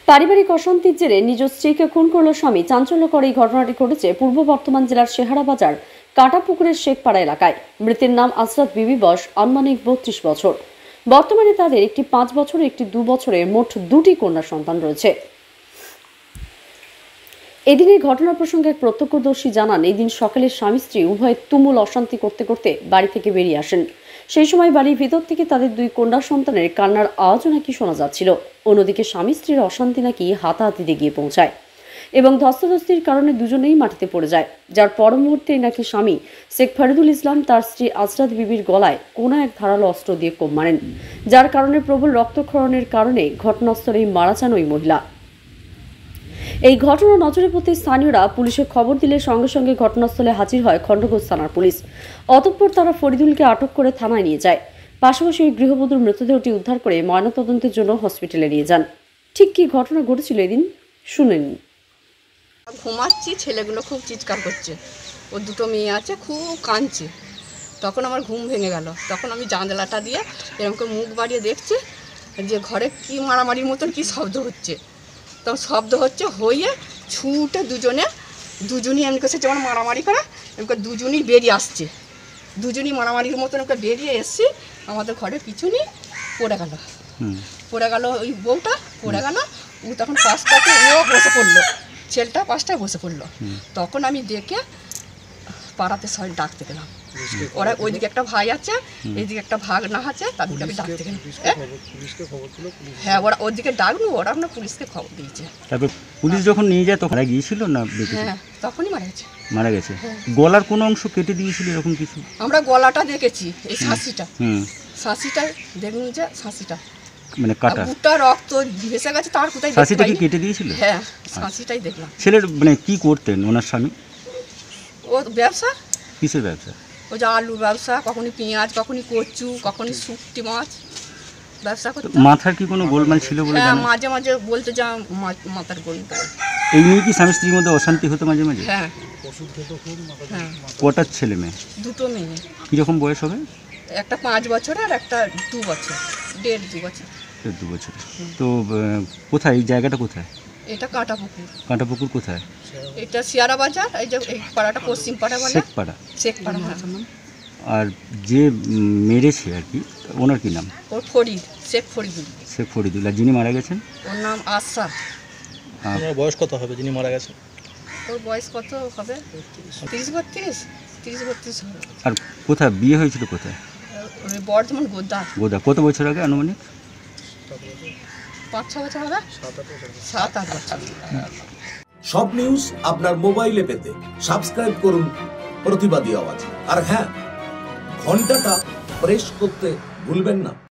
পারিবারিক অশান্তির জেরে নিজ স্ত্রীকে খুন করল স্বামী। চাঞ্চল্যকর এই ঘটনাটি ঘটেছে পূর্ব বর্ধমান জেলার শেহারা বাজার কাটাপুকুরের শেখপাড়া এলাকায়। মৃতের নাম আসরাত বিবি, বয়স আনুমানিক 32 বছর। বর্তমানে তাদের একটি 5 বছর, একটি 2 বছরের মোট 2টি কন্যা সন্তান রয়েছে। এদিনের ঘটনা প্রসঙ্গে এক প্রত্যক্ষদর্শী জানান, এই দিন সকালে স্বামী স্ত্রী উভয়ে তুমুল অশান্তি করতে করতে বাড়ি থেকে বেরিয়ে আসেন। সেই সময় বাড়ির ভিতর থেকে তাদের 2 কন্যা সন্তানের কান্নার আওয়াজও নাকি শোনা যাচ্ছিল। অন্যদিকে স্বামী স্ত্রীর অশান্তি নাকি হাতাহাতিতে গিয়ে পৌঁছায় এবং ধস্তাধস্তির কারণে দুজনেই মাটিতে পড়ে যায়, যার পর মুহূর্তেই নাকি স্বামী শেখ ফরিদুল ইসলাম তার স্ত্রী আসরাত বিবির গলায় কোনো এক ধারালো অস্ত্র দিয়ে কোপ মারেন, যার কারণে প্রবল রক্তক্ষরণের কারণে ঘটনাস্থলেই মারা যান ওই মহিলা। এই ঘটনা নজরে পড়তে স্থানীয়রা পুলিশে খবর দিলে সঙ্গে সঙ্গে ঘটনাস্থলে হাজির হয় খণ্ডঘোষ থানার পুলিশ। অতঃপর তারা ফরিদুলকে আটক করে থানায় নিয়ে যায়। পাশাপাশি ওই গৃহবধূর মৃতদেহটি উদ্ধার করে ময়নাতদন্তের জন্য হসপিটালে নিয়ে যান। ঠিক কি ঘটনা ঘটেছিল এদিন শুনে নিন। ঘুমাচ্ছি, ছেলেগুলো খুব চিৎকার করছে, ওর 2টো মেয়ে আছে, খুব কাঁদছে। তখন আমার ঘুম ভেঙে গেল। তখন আমি জানলাটা দিয়ে এরকম করে মুখ বাড়িয়ে দেখছি যে ঘরে কি মারামারির মতন কি শব্দ হচ্ছে। তখন শব্দ হচ্ছে হয়ে ছুটে দুজনই এমনি করছে যেমন মারামারি করে, এমনি দুজনই বেরিয়ে আসছে। দুজনই মারামারির মতন এমনি বেরিয়ে এসছি আমাদের ঘরের পিছনে পড়ে গেল ওই বউটা পড়ে গেল। ও তখন পাশটাতে ও বসে পড়লো, ছেলেটা পাশটায় বসে পড়লো। তখন আমি দেখে পাড়াতে সবাই ডাকতে গেলাম। ওরা ওইদিকে একটা ভাই আছে, এইদিকে একটা ভাগনা আছে, তাদেরকে আমি ডাকতে গেলাম। হ্যাঁ, ওরা ওইদিকে ডাকলো, ওরা আপনার পুলিশকে খবর দিয়েছে। তারপর পুলিশ যখন নিয়ে যায় তখন গিয়েছিল না? হ্যাঁ, তখনই মারা গেছে। গলার কোনো অংশ কেটে দিয়েছিল এরকম কিছু? আমরা গলাটা দেখেছি, এই শাঁসিটা দেখুন যে শাঁসিটা মানে কাটা, বুকটা রক্ত ভেসে গেছে। তার কোথায় শাঁসিটা কি কেটে দিয়েছিল? হ্যাঁ, শাঁসিটাই দেখলাম। ছেলের মানে কি করতেন ওনার স্বামী? ও ব্যবসা। কিসের ব্যবসা? ওই যে আলুর ব্যবসা, কখনই পেঁয়াজ, কখনই কচু, কখনই শুকটি মাছ ব্যবসা করতে। মাথার কি কোনো গোলমাল ছিল বলে? হ্যাঁ, মাঝে মাঝে বলতে যা মাথার গোলমাল। এই নিয়ে কি স্বামী স্ত্রীর মধ্যে অশান্তি হতো মাঝে মাঝে? হ্যাঁ। কটার ছেলে মেয়ে? 2টো মেয়ে। কীরকম বয়স হবে? একটা 5 বছর আর একটা 2 বছর, 1.5-2 বছর। 2 বছর। তো কোথায় এই জায়গাটা কোথায়? এটা কাটাপুকুর। কাটাপুকুর কোথায়? এটা শেহারা বাজার, এই যে এই পাড়াটা পশ্চিম পাড়া বলে। শেখপাড়া। আর যে মেরেছে আর কি, ওনার কি নাম? ওর ফরিদ, শেখ ফরিদুল। আর যিনি মারা গেছেন? ওর নাম আশা। ওনার বয়স কত হবে যিনি মারা গেছেন? ওর বয়স কত হবে? 30-32 হবে। আর কোথায় বিয়ে হয়েছিল কোথায়? বর্ধমান গোদা। কত বছর আগে আনুমানিক? 5-6 বছর হবে। 7-8 বছর। সব নিউজ আপনার মোবাইলে পেতে সাবস্ক্রাইব করুন প্রতিবাদী আওয়াজ। আর হ্যাঁ, ঘন্টাটা প্রেস করতে ভুলবেন না।